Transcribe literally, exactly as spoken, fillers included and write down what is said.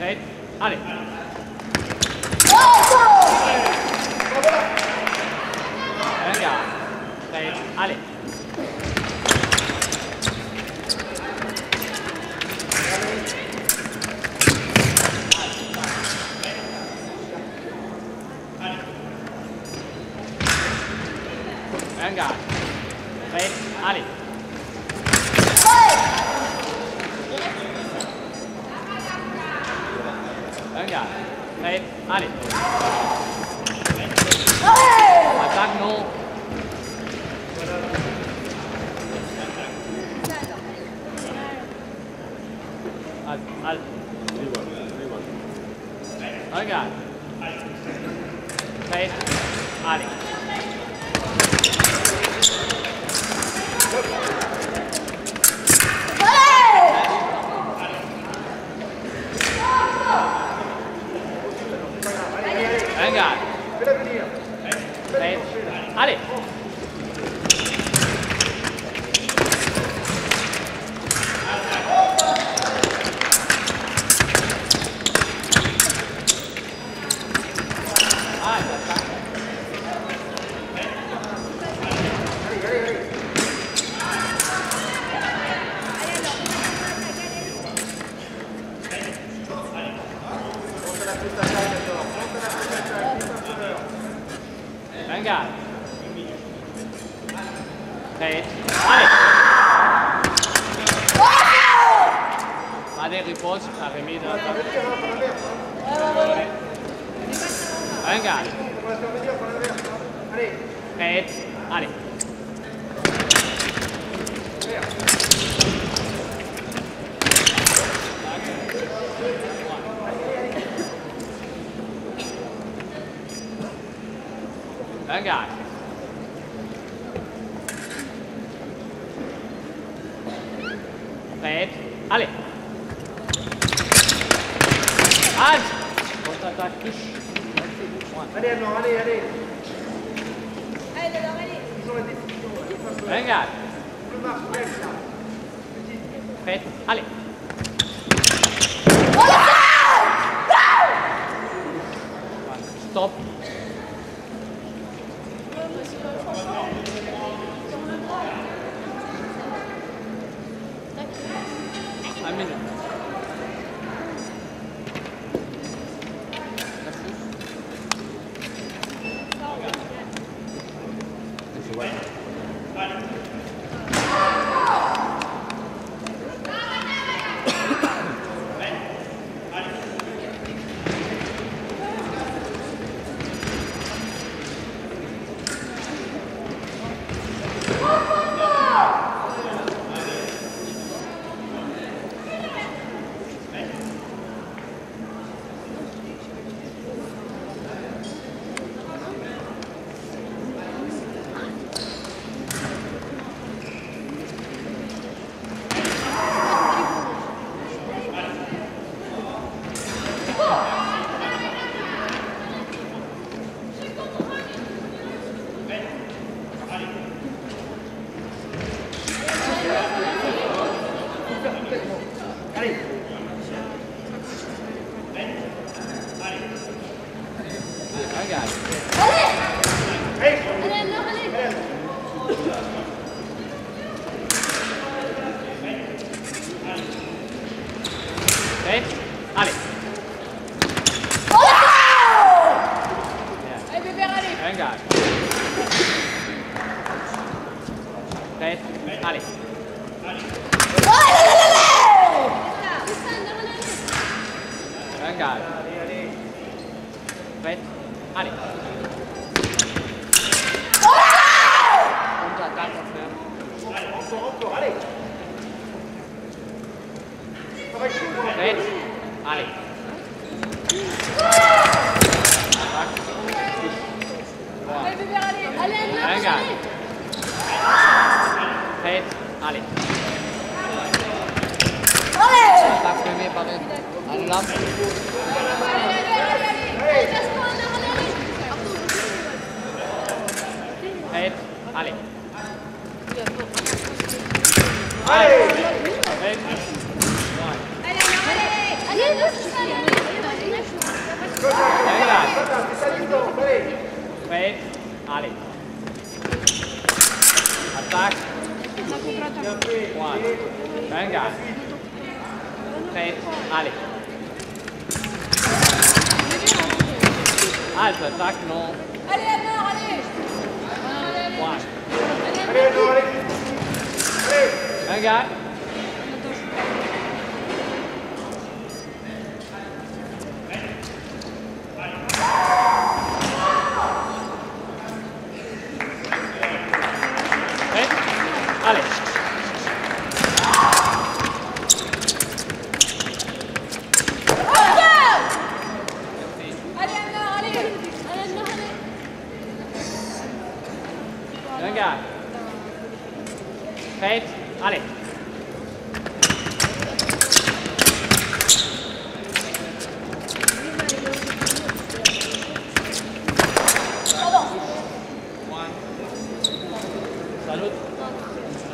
Prêt, allez. Regarde. Prêt, allez. Regarde. Prêt, allez. Regarde. Prêt, allez. Attaque non. Allez. Regarde. Prêt, allez. Regarde. Prêt, allez. Regarde. Prêt, allez. Allez, repose, remis de la table. Regarde. Prêt, allez. Regarde. Prêt, allez. Halt. Contre-attaque, touche. Allez, Edmond, allez, allez. Allez, alors, allez. Ils ont la décision. Regarde. Le marche, là. Prêt, allez. Stop. Un minute. Allez. Regarde. Allez. Allez. Allez, alors, allez. Prêt, allez. Allez, bébé, allez. Regarde. Prêt, allez. Regarde. Prêt, allez. Contre-attaque, mon frère. Allez, encore, encore, allez. Prêt, allez. Allez, bébé, allez. Allez, alors, Regarde. allez. Prêt, allez. Allez. Attaque premier par une. Un lampe. Allez, allez, allez, allez. Allez, casse-toi, allez, allez. Prêt, allez. Allez. Prêt. Allez, allez, allez. Allez, allez. Fait. Allez. Attaque. One. Regarde. Fait. Allez. Alto, attaque, non. Allez, Anna, allez. One. Allez, Anna, allez. Allez. Regarde. Fait. Allez. Allez, Anna, allez. Allez, Anna, allez. Regarde. Fait. Allez. Pardon. One. Salut.